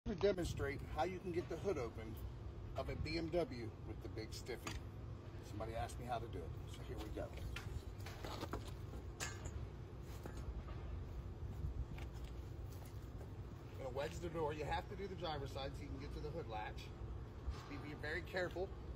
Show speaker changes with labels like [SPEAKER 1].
[SPEAKER 1] To demonstrate how you can get the hood open of a BMW with the big stiffy. Somebody asked me how to do it, so here we go. Gonna wedge the door. You have to do the driver's side so you can get to the hood latch. Be very careful